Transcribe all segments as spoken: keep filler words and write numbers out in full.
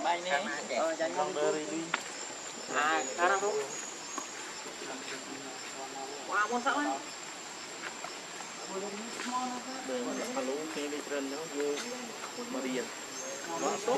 bay nè ờ dành con đưa đi à ra đâu không qua mua sao ấy đường mà lú kia đi trên nó vô mà điền nó tốt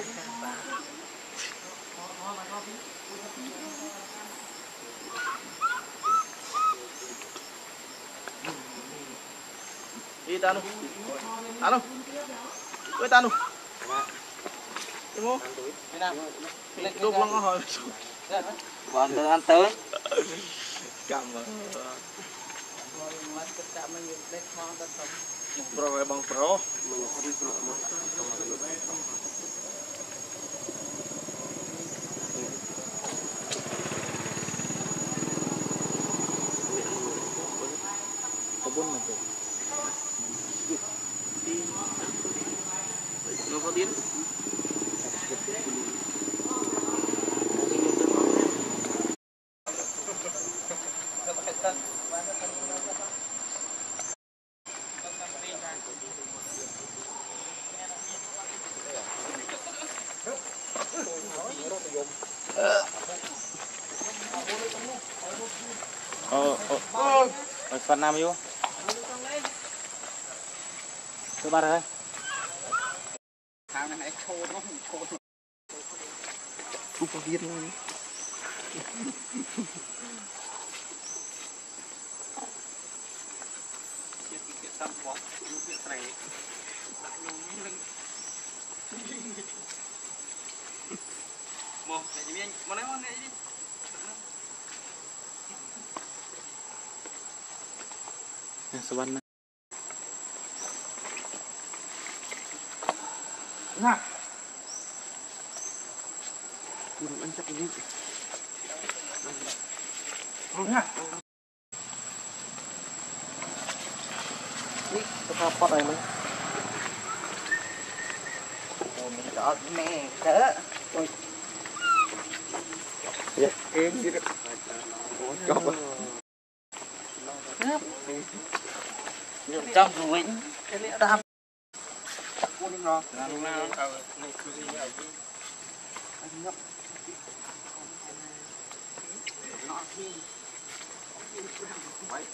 đi ta luôn à luôn với ta luôn đúng không lúc nó hồi còn từ ăn tới cầm rồi bằng pro có bốn mặt rồi nó có tiếng ờ ờ ờ phần nam vô thứ ba rồi thằng này khô nó khô không có biết luôn một để chị miên một lấy món này đi sebenarnya nah kurang encak ini nah ini kapot này mình mình đọt nè thế ôi em đi được chọc trong dù vĩnh cái lẽ đam cô đi nó làm nào ở này cứ gì ở đây anh nhấp nó đi mấy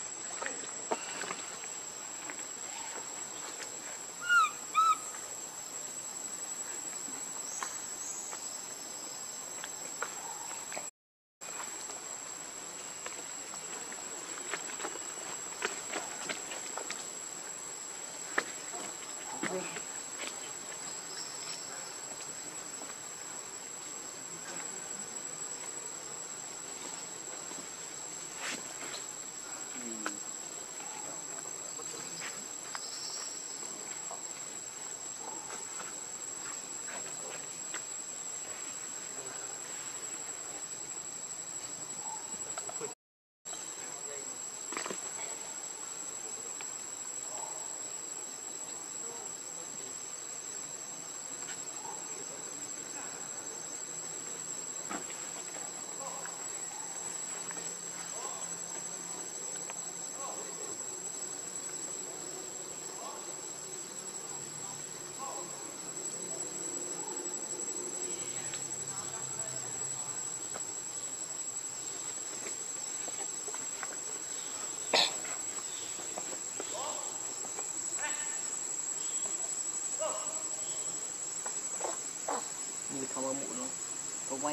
không có mụn đâu có quay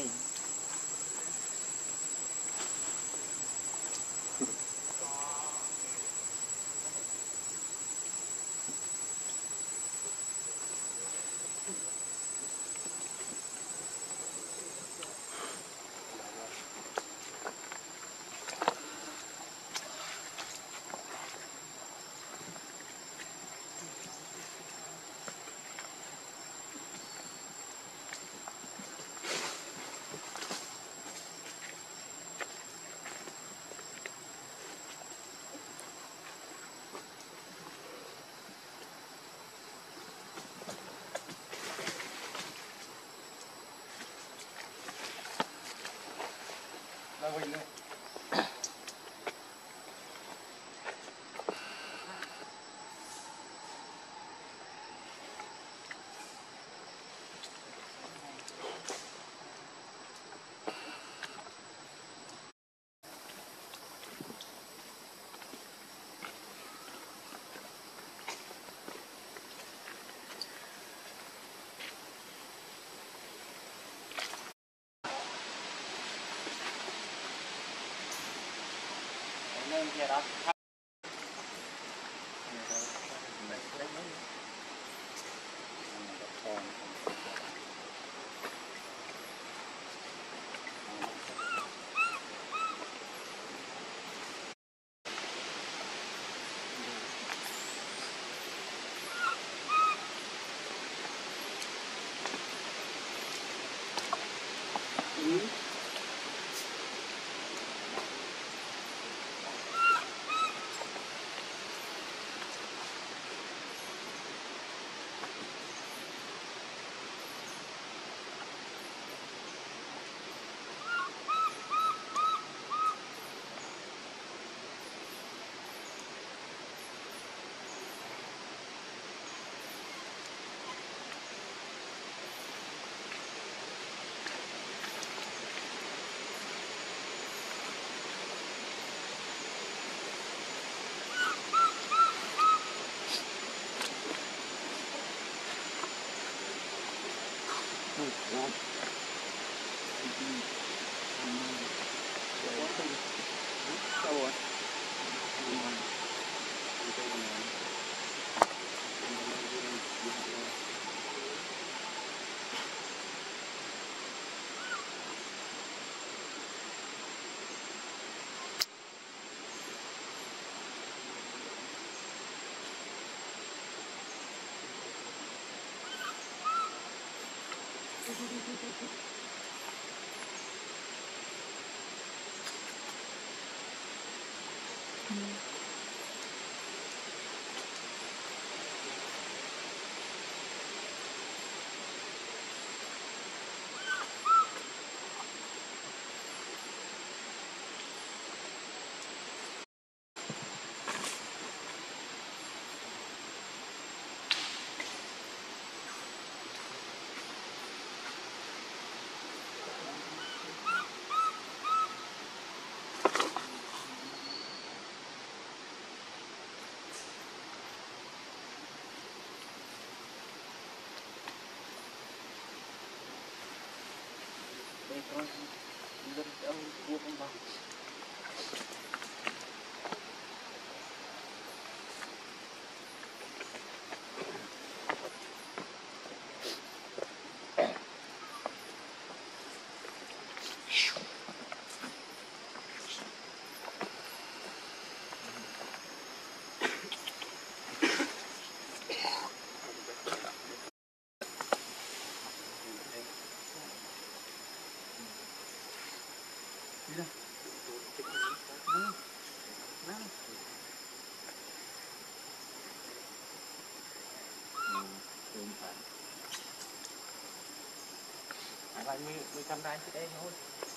Lại mình mình cầm đai đây thôi.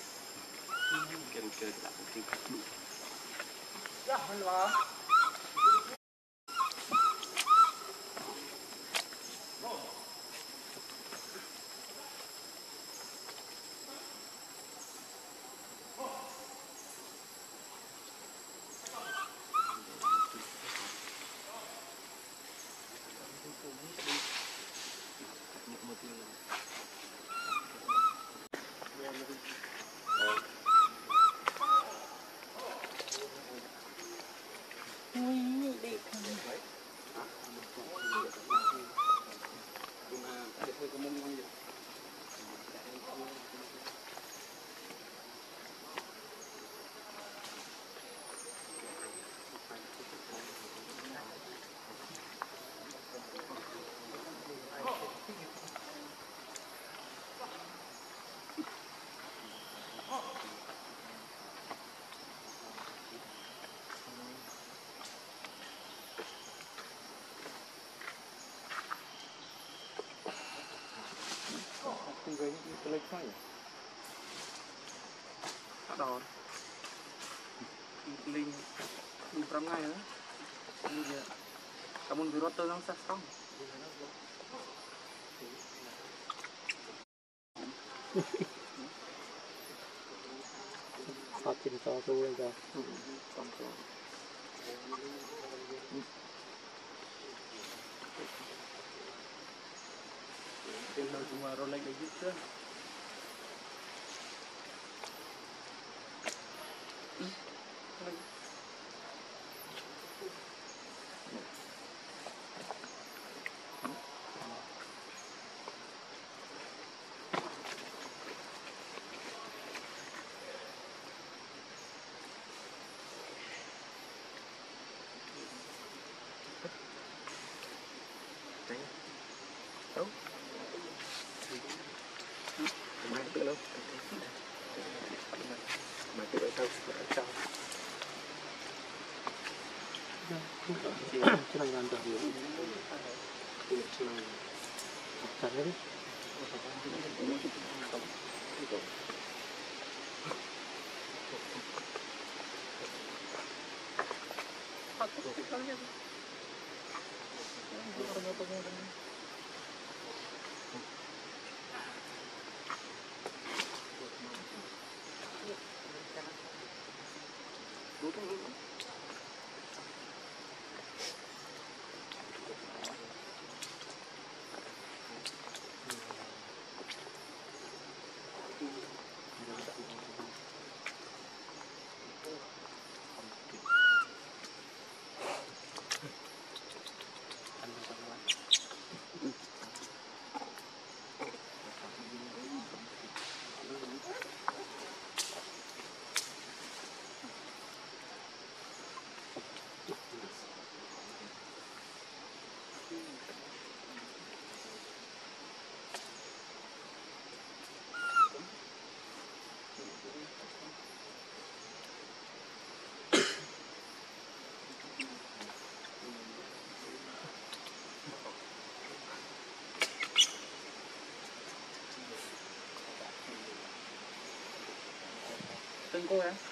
Cần cần đặt cái cắt đủ. Dạ, hơn là. Cái cái lệch phải bắt đầu linh đủ trăm ngày nữa như vậy cảm ơn virus tôi nó sắp xong sắp chín cho tôi rồi xong rồi trên đầu chúng ta rồi lấy cái giúp chứ Mày tự đâu? Mày tự ở đâu? Ở trong. Cái này làm được. Cái này chặt đấy. Tên cô em.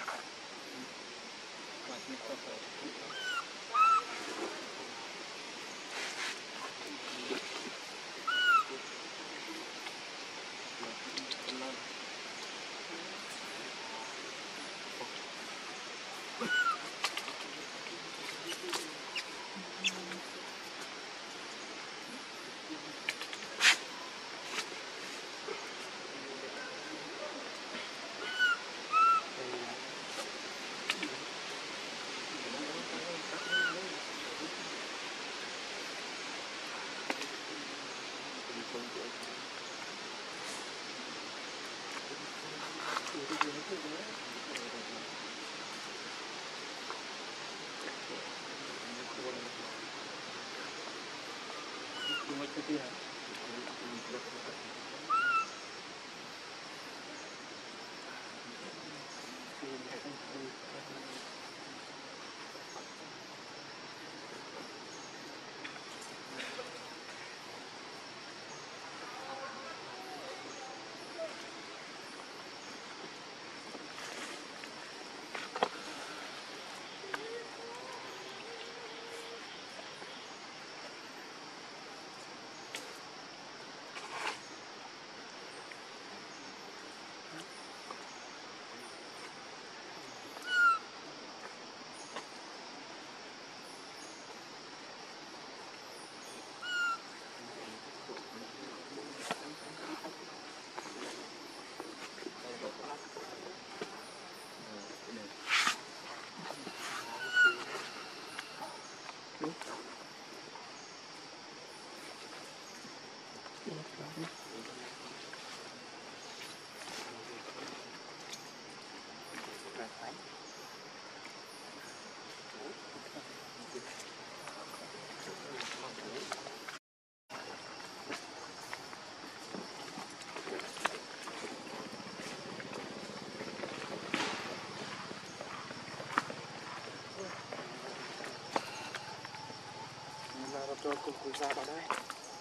Cho cùng cùng ra vào đây.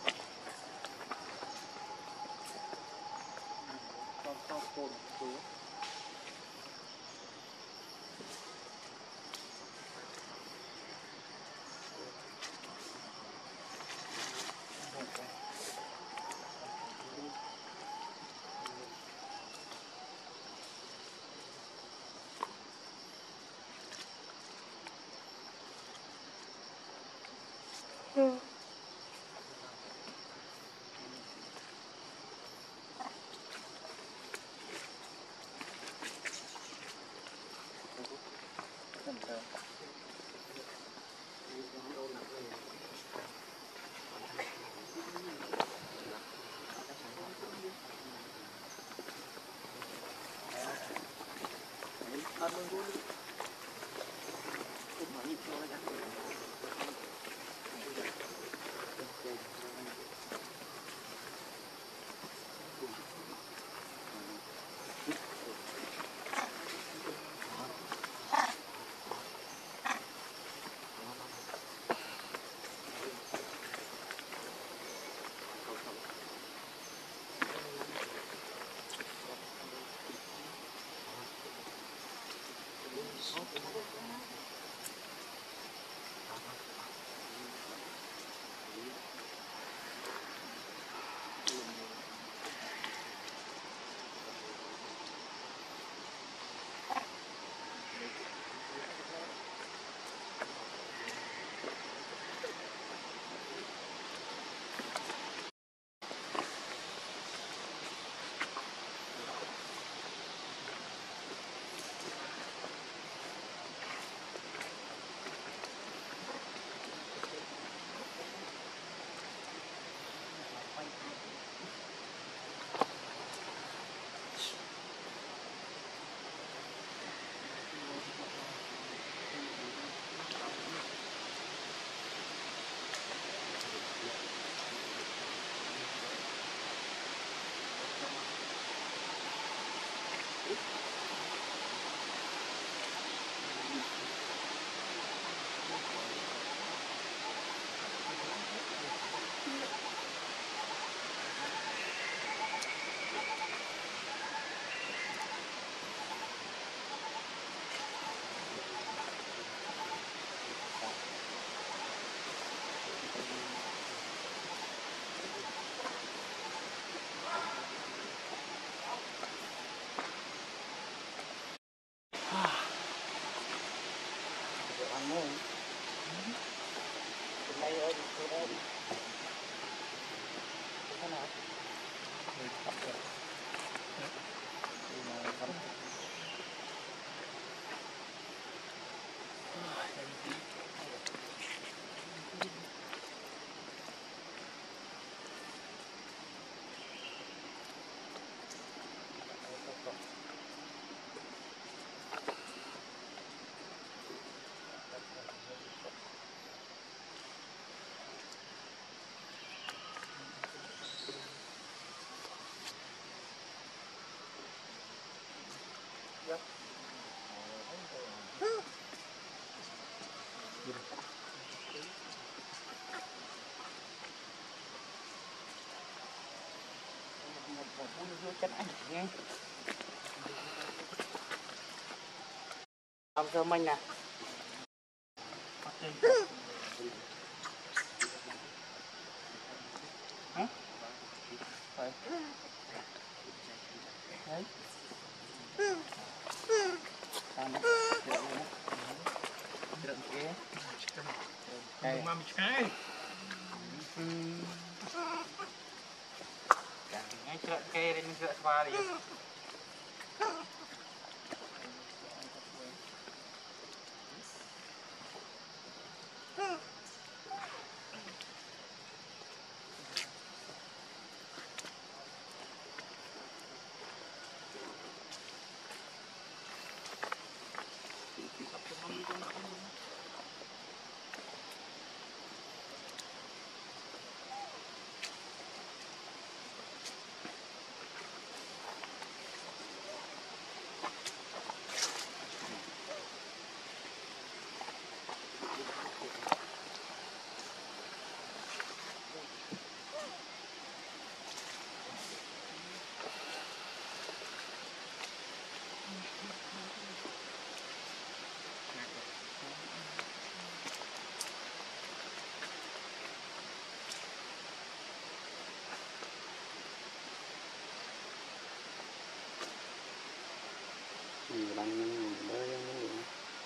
Con con cồn xuống. Ừ. chân anh nghe làm cho mình nè hả đấy sao nó đừng kia đây mà mình cái ngay chợ kê đến chợ qua đi bằng bơi những gì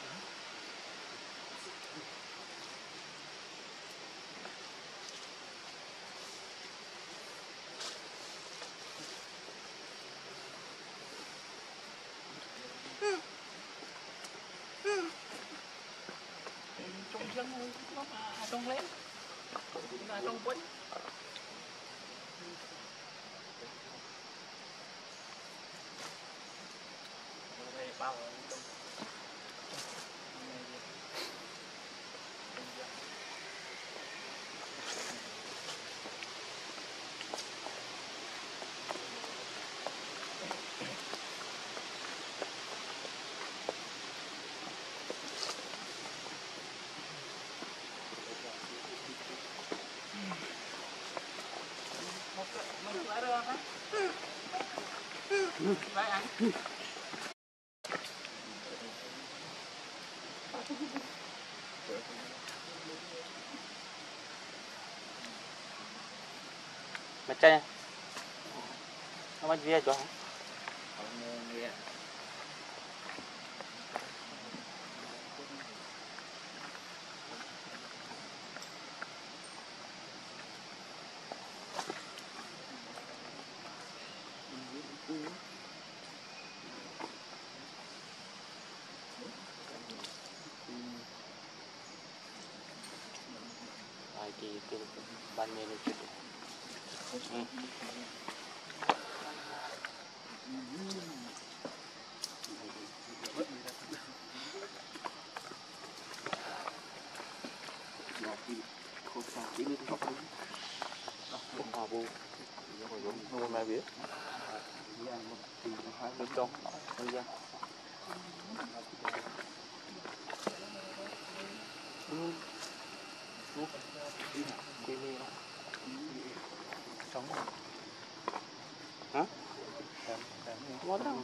trong dân nó mà trong lén là trong quýnh bao lại ăn macam apa dia tu di itu ban manager hmm. Không hai bên trong bây giờ quê mê không sống hả có đâu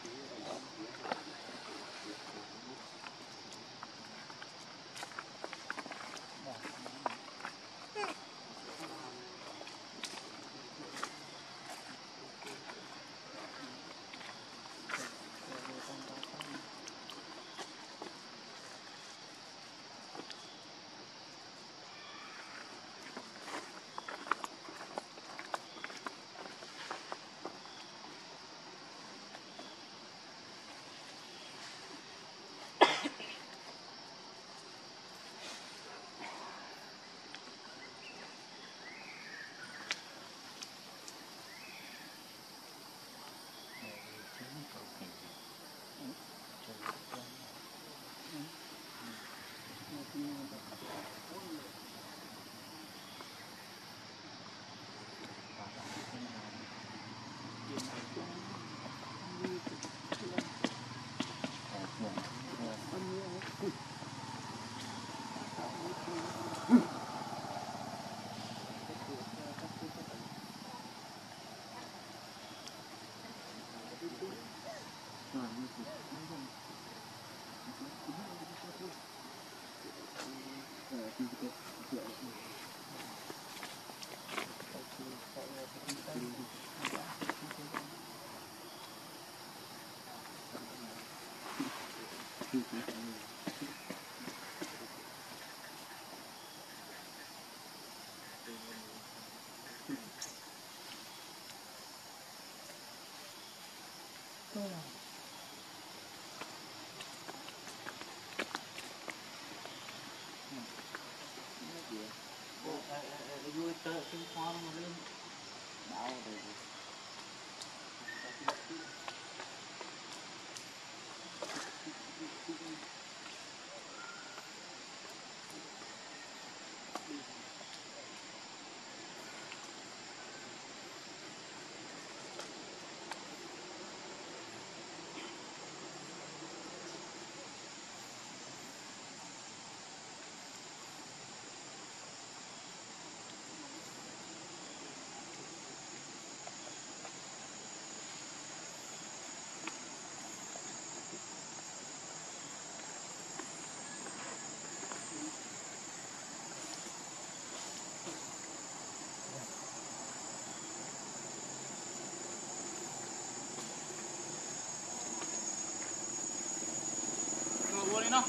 Boleh noh.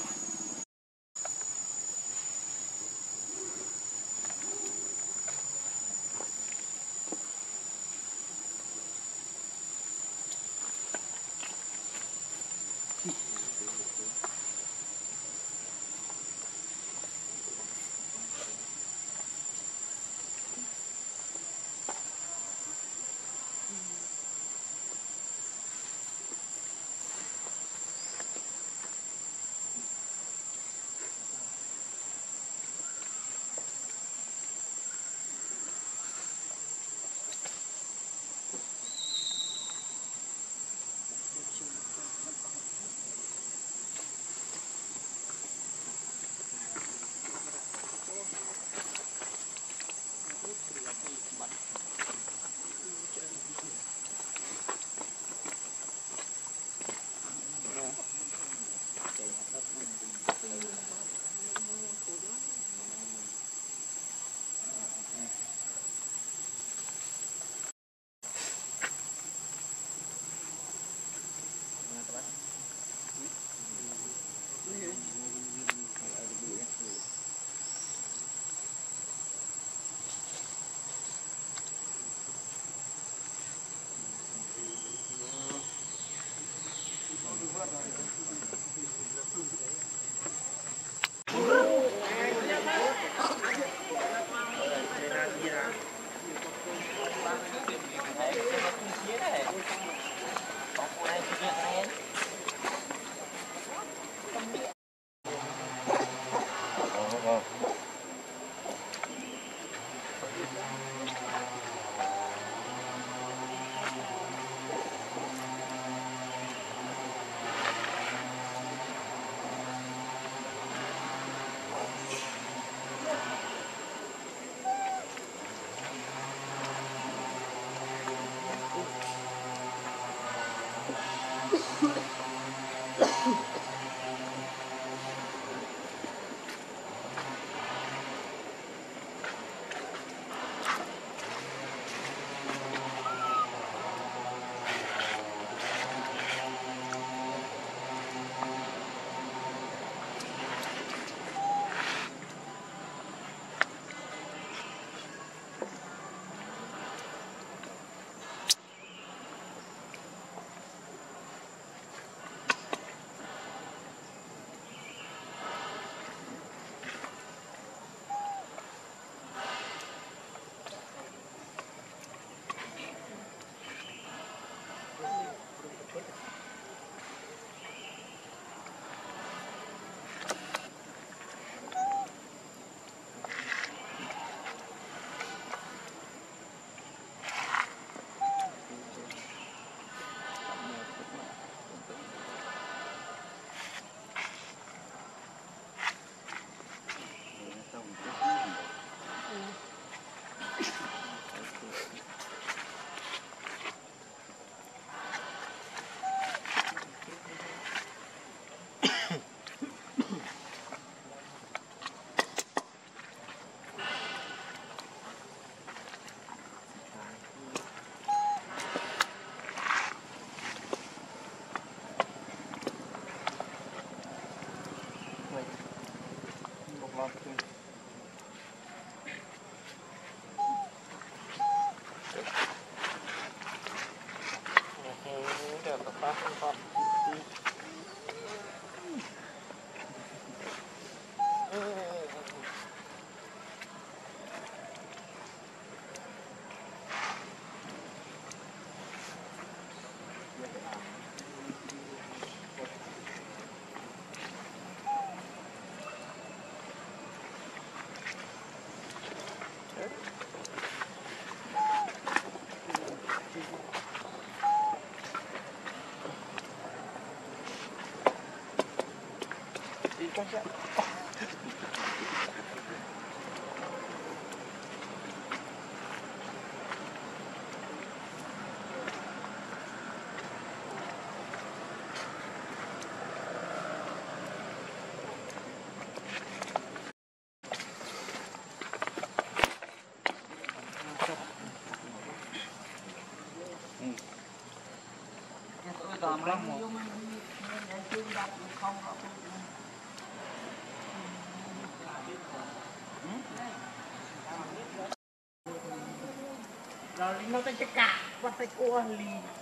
Rồi nó tới cái cả bắt tay cua lì.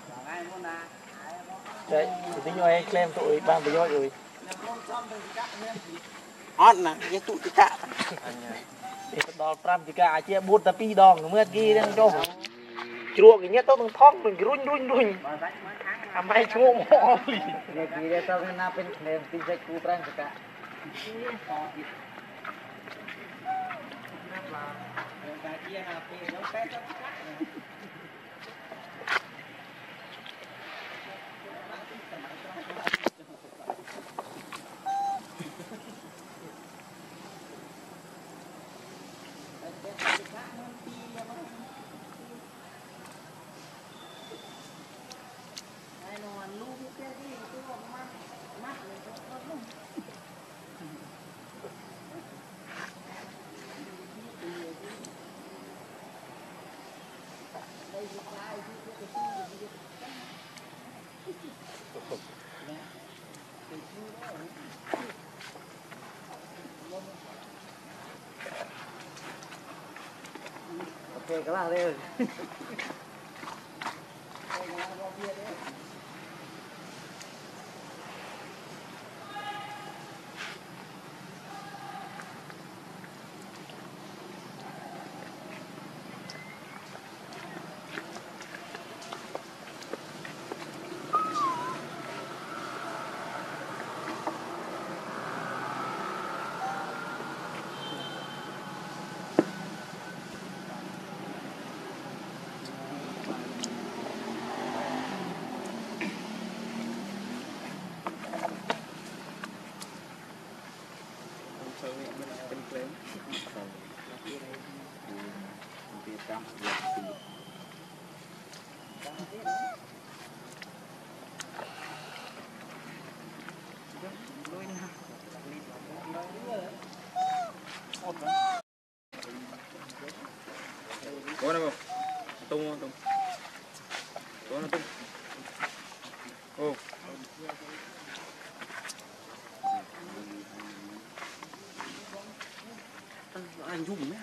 Đấy, tính rồi claim tụi ban bây giờ rồi. Ớt nè, cái tụi cái cả. Thì đo trăm chỉ cả chia bút ta pi đòn mới ghi lên cho. Chua cái nhất tao thằng thong mình run run run. Làm hai chua mỏ lì. Này kỳ đây tao na pen claim tin sai cua trang cái cả. Ok, các bạn đây rồi. Có đâu không? Tung không? Tung. Có nó tung. Ô. Anh dùng đấy.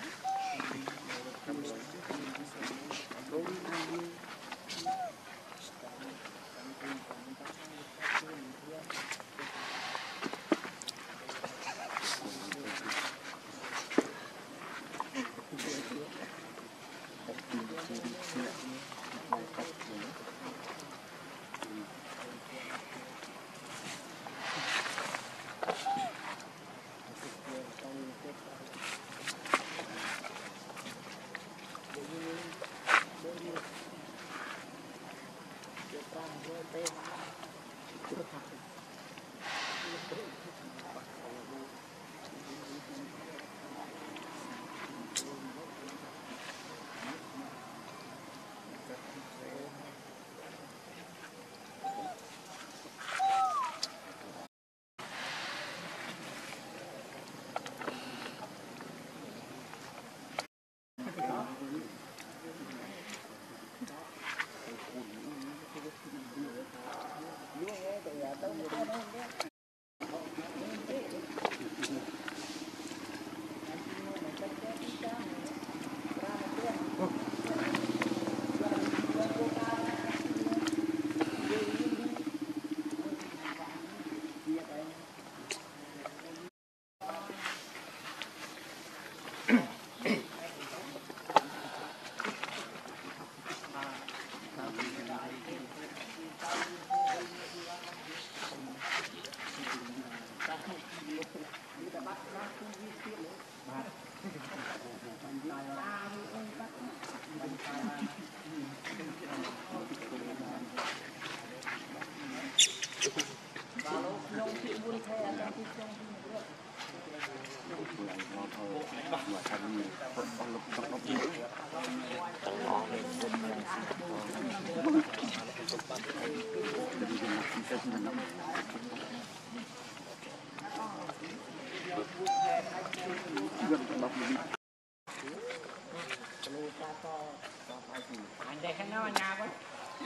anh đây khăn nào nhà quá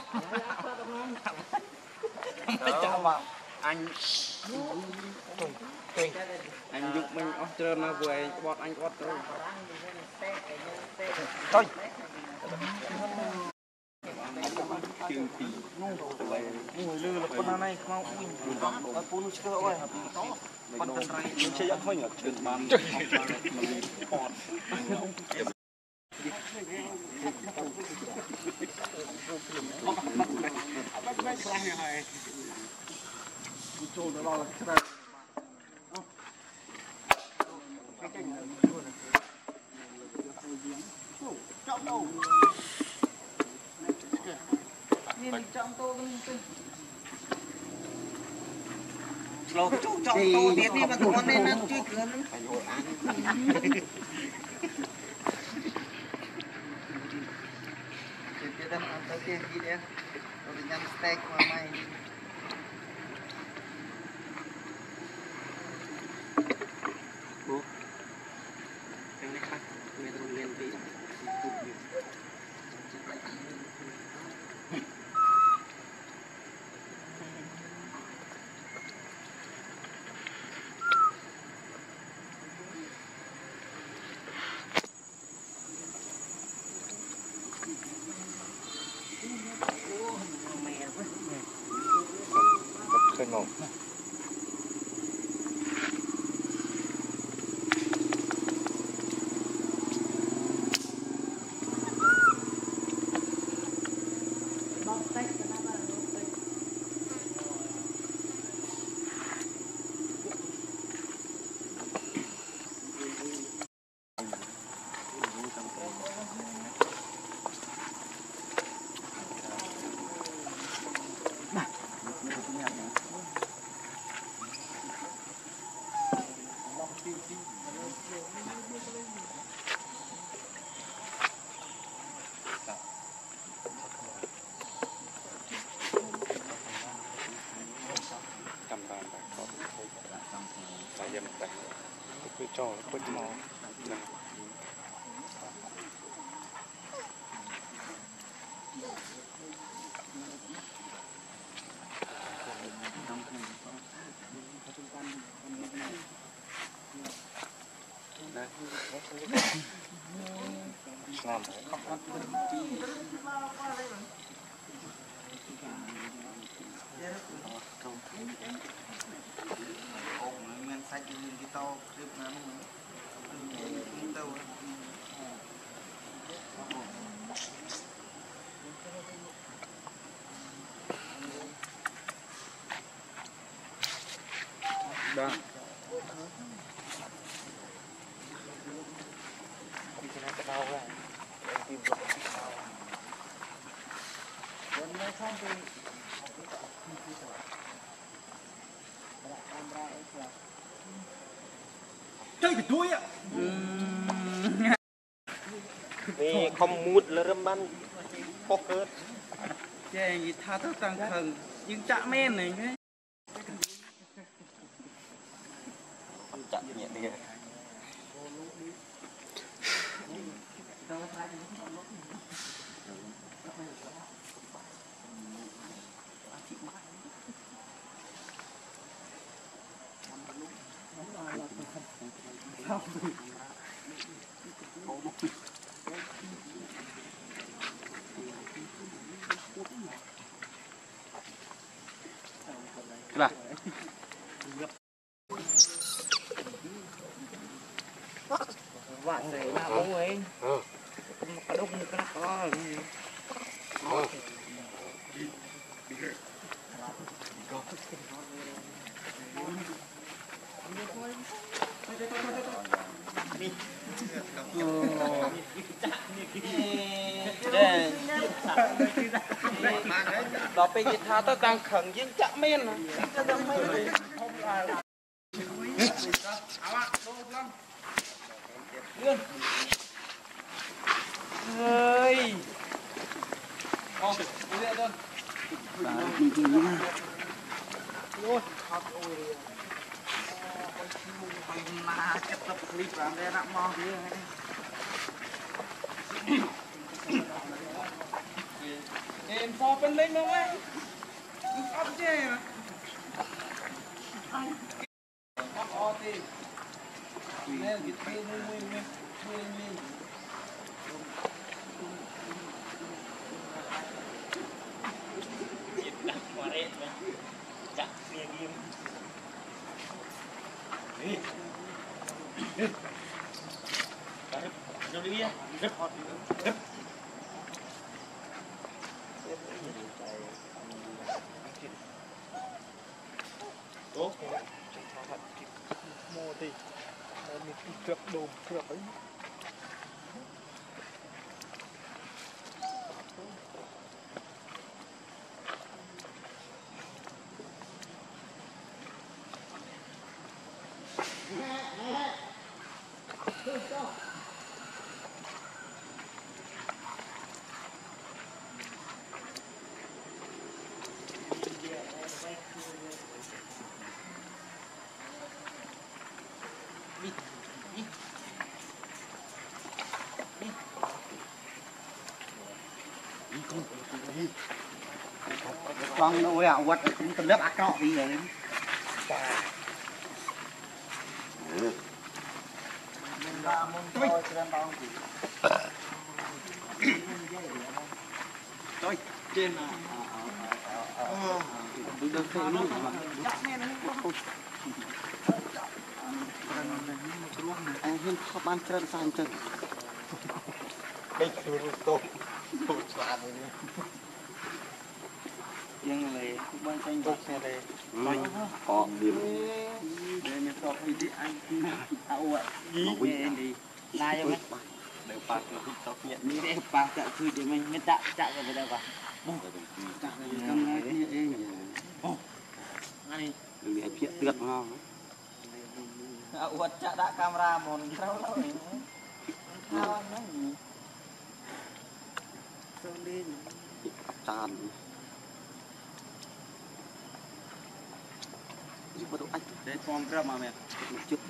anh anh giúp mình Australia nó về bọt anh bọt rồi thôi người lừa là con này không ở phun nó chưa ơi con thân ray mình chơi không nhở chuyện bàn lột chú trọng tô tiết đi mà tụi con nên ăn chơi cửa nó Kita dah hantar ke dia. Kalau dengan steak mamai. Bu. Yang ni kan metro lenti. Ngon. Cho quên mò làm Mình sạch mình cái to clip nó mình tàu đó chơi cái đuôi ạ vì không mút là râm ban poker chơi gì tha thức tăng thần nhưng chả men này cái chặt nhẹ đi là vạn này là bông ấy có đông cái là có đó bây giờ thà ta đang khẩn dương chạm men nè ta đang mấy không là ơi ô đi đây thôi ôi hot ôi mà chụp tập clip làm đây nặng mò đi em phô bên lên đâu ấy ốc chê mà ốc o thì nên cái kia nuôi nuôi nuôi nuôi nuôi giết đặt mà rét mà chặt lia nghiêm đi đi đâu đi bia rất hot rất tốt mua thì mình trượt đồ trượt ấy con nó quẹo quật cũng tầm lớp ác nọ đi rồi thôi trên mà tôi được thấy luôn mà anh hơn khó ban chân sang chân đâyคือตัวตัวสารเลยยังเลยบ้านใจตุกเนี่ยเลย có điểm để mình có cái đi anh ảo ạ gì đi lai cho mấy đều phạt được tóc nhận đi để phạt chợคือđể mình mới chạm chạm vào đây vào chạm trong này cái này đừng để chuyện tuyệt ngon ảo vật chạm đã camera một lâu lâu này thao anh nói gì sơn đi tràn bắt đầu anh để con ra mà mẹ chút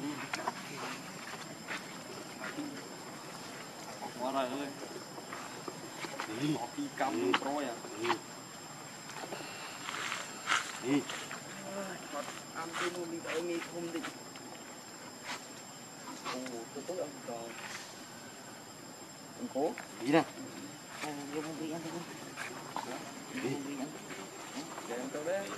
quá rồi ơi có phi cầm rồi à đi ăn cái nó đi ở nghi không đi ồ tôi có ăn cò ăn cố đi nè vô không đi ăn thôi đi ăn để ăn tao đấy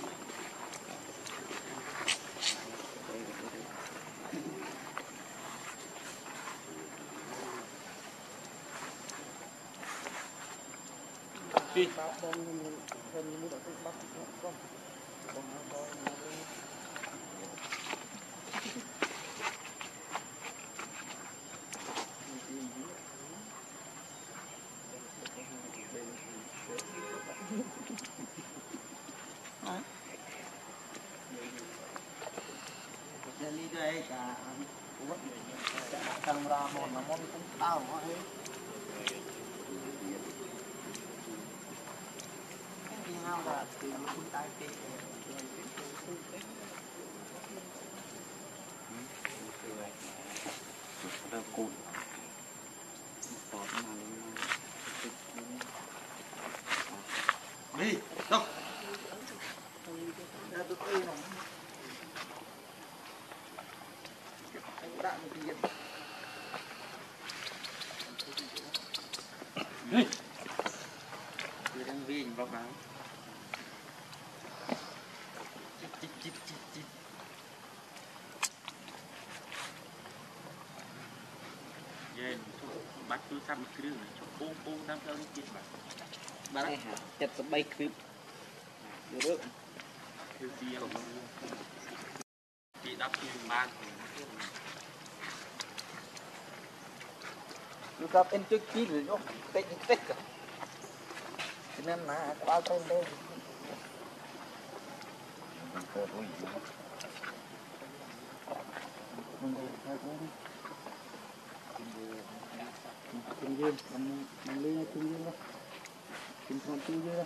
đi đi đây cả camera một là món cũng tao mà hao là từ lúc tay kia đâu cùi đi đâu ra tôi đi rồi anh đã một tiền đi tôi đang viên báo cáo chít chít chít chít về bắt tôi xăm cái đường này cho bung bung đâm theo nó chết bạn bạn này hả chặt sập bay clip được thiếu gì không chị đắp như ban tôi gặp em trước kia rồi nó tích tích cả cho nên là bao tay lên Chung dương, mình mình lên chung dương đó, chung con chung dương đó.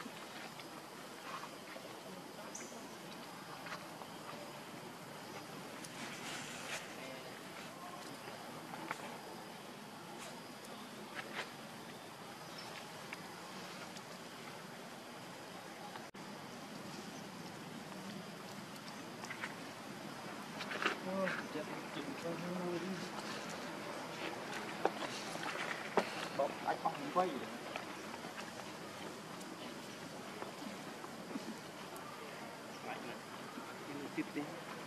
Bọc anh không quay được. Tiếp đi.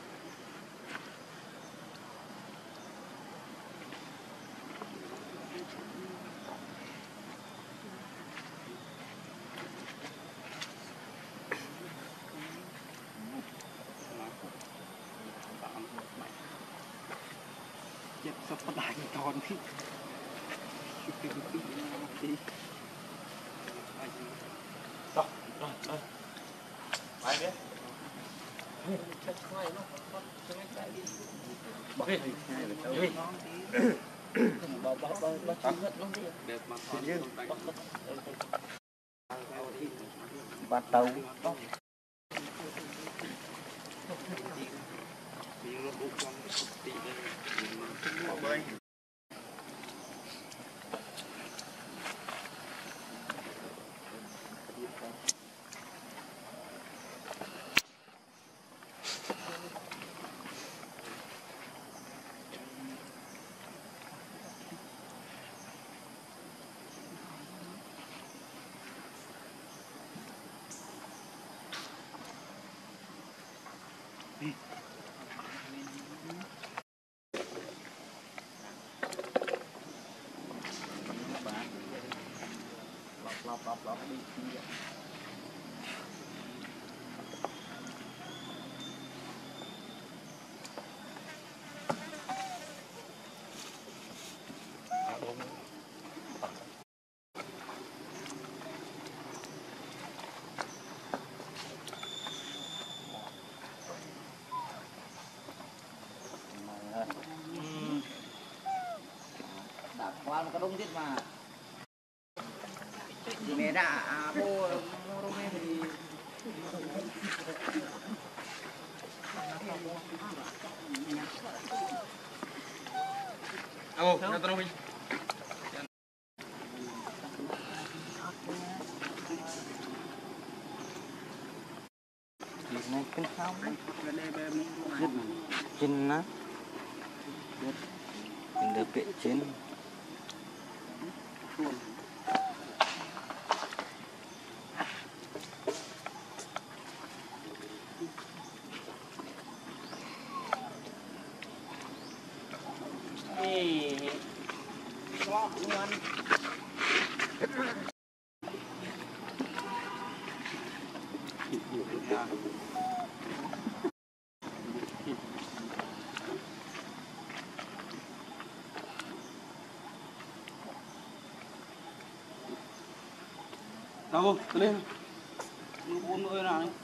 Chết sắp bắt lại con đi. Rồi, rồi, rồi. Ai biết? Bỏ bỏ bỏ bỏ chim hết luôn đi. Bắt tàu. Bơi. Lọc lọc lọc đi đi. Đã qua nó có đông tiết mà mẹ đã bố mua đông em thì Alo, nó tao mình. Này kinh không? trên nó Được kệ trên. Đâu, lên. Nó uống nữa nào đấy.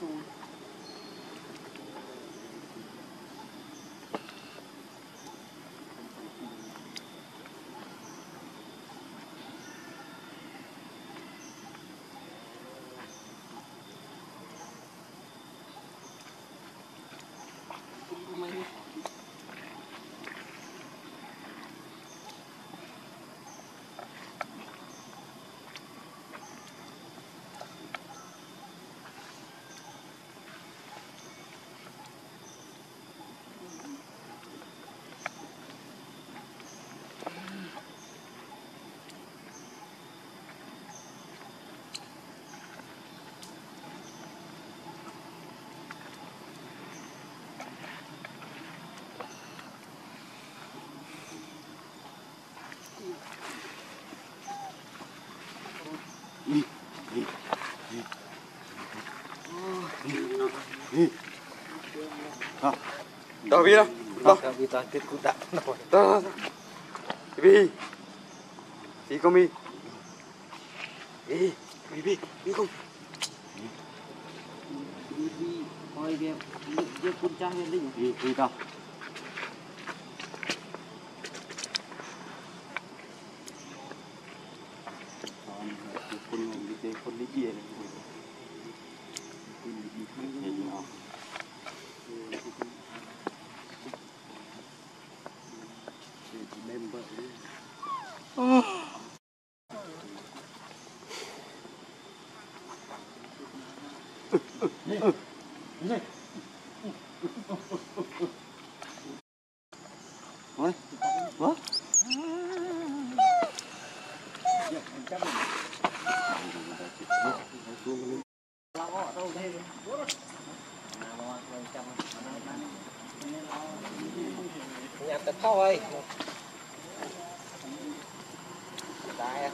Đâu biết đâu. Đâu. Vì toàn tiết cũng đặng rồi. Đâu. Bi. Bi con mi. Bi, bi bi, bi không. vì coi việc việc con trai lên đi vì vì đâu con đi chơi con đi gì này con đi gì không gì nào member Ôi, what? Nhặt tật khâu ơi. Đây,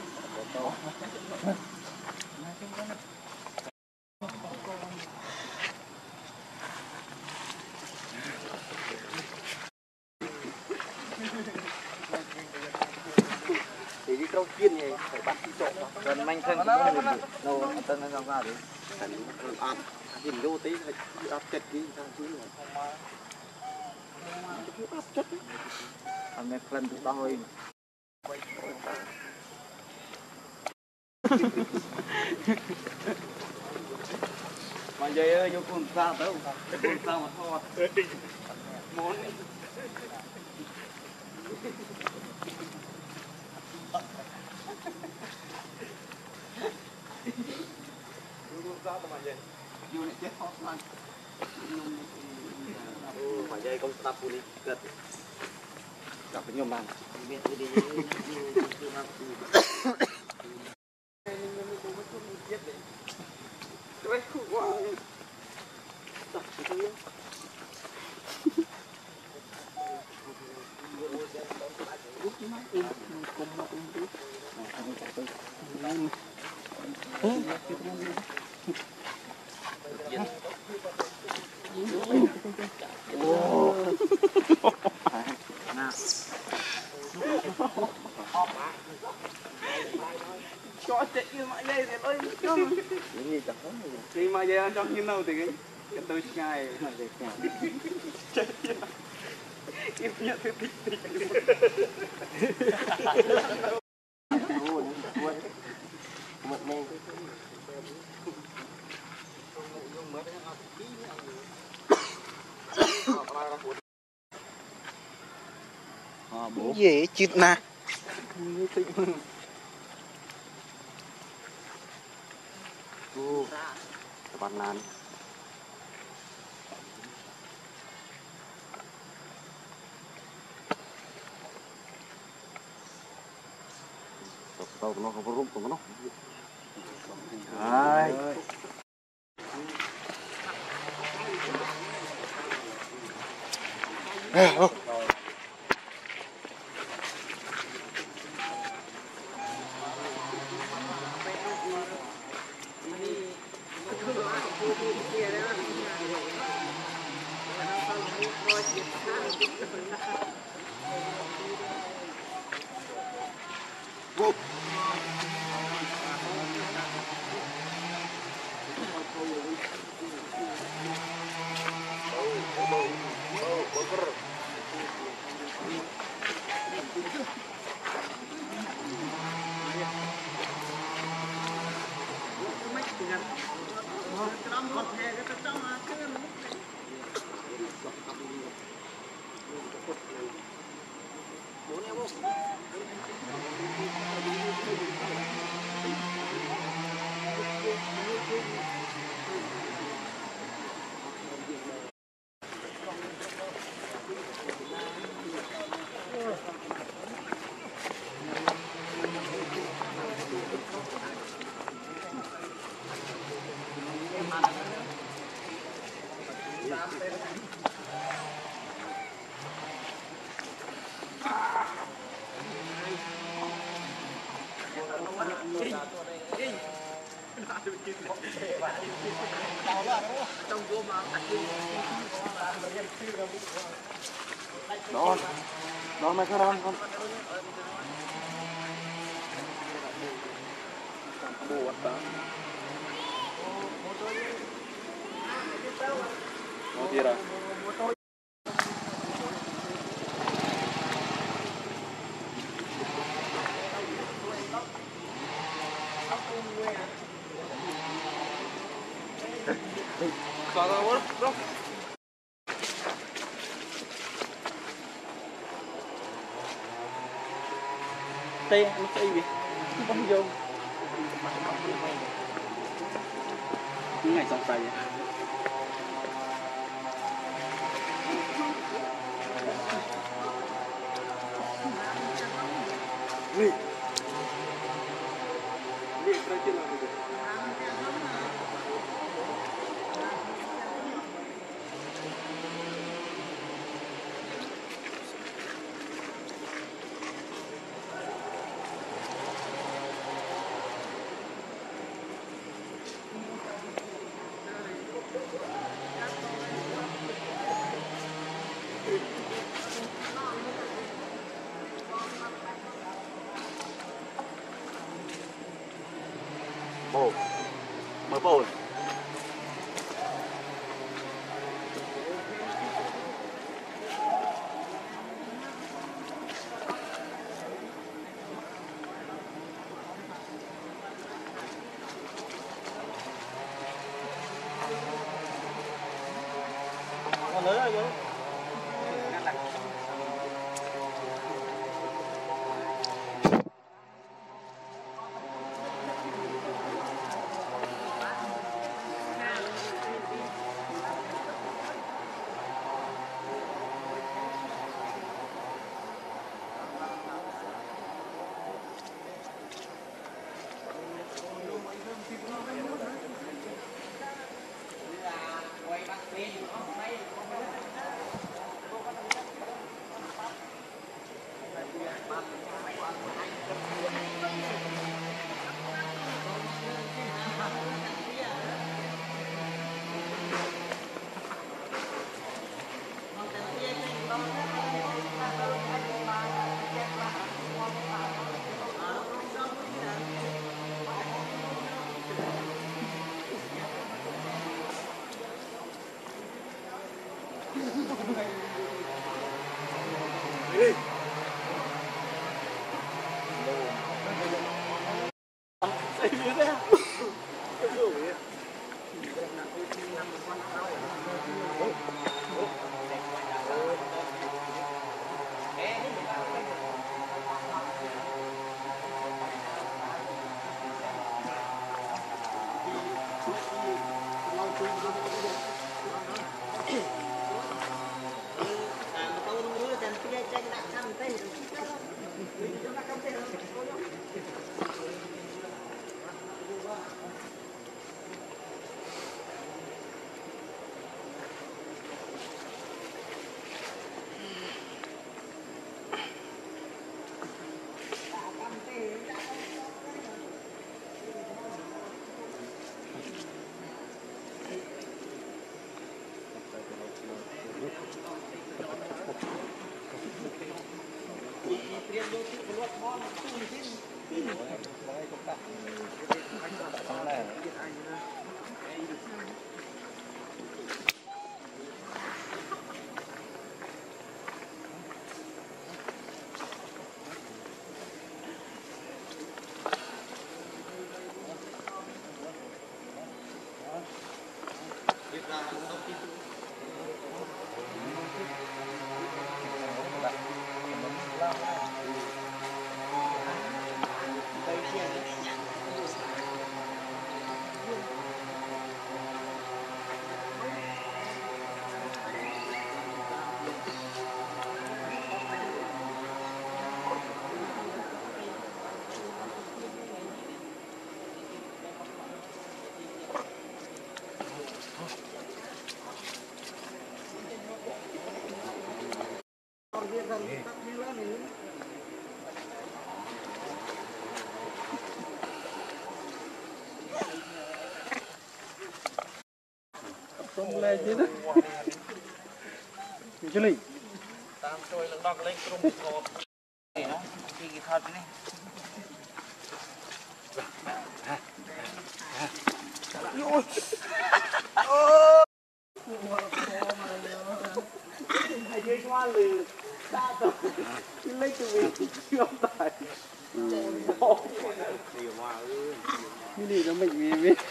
Thì đi trâu chiên này phải bắt đi trộn gần manh thân đâu tân nó ra đấy thành ăn nhìn vô tí áp chất đi ra chứ áp chất ăn mẹ lần tụi đôi mà dây ơi vô con sao tới con sao mà thọt món vô này chết hot man mà dây công tập đi gật gặp với nhau man cho chạy như mọi dây thì ơi thì mà dây ăn trong như nào thì cái cái tôi ngay mà dây chạy im nhận thứ thích thích gì chít na. Ô, bạn nan. Tao nó không có rung của nó. Ai. À, đón đón mấy cái đón con buồn đó Gì rồi? Có có bớt bớt. Tê nó tê gì? Không vô. Ngày xong tay. Ui. Ui, cái chuyện nào vậy? Bồ, mở bồ. Còn lớn rồi chứ. Không lên chứ đó. Chứ lì. Tam trôi lần đọc lên trong cột. Thì nó đi cái thật này. Ôi. Ôi. qua lừ đã rồi lấy từ mình chưa phải cái gì đó mình mình biết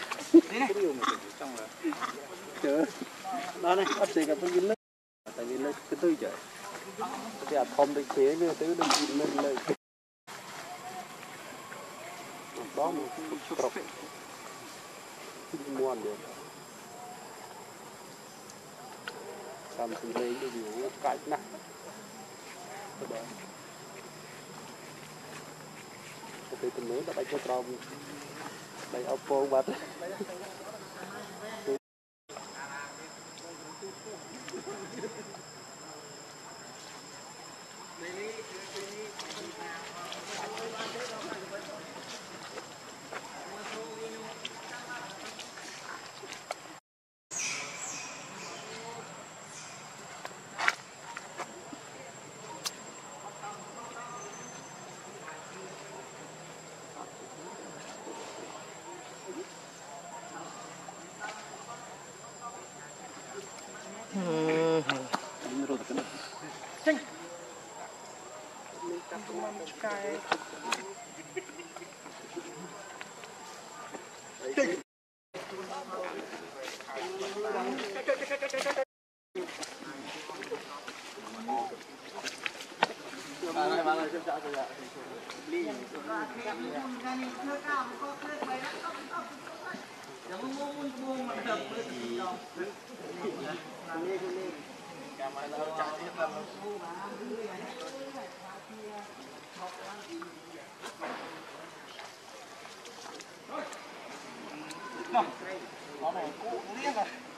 chờ đó này bắt gì cả tôi lấy tại vì lấy cái tôi trời thì à thom được chế nữa tới được nhìn lên lên đó một chút trọc mua được làm từ đây cái gì cãi nặng cái từ mới đã đánh cho trâu đây áo phô bát nó này cũ liếc rồi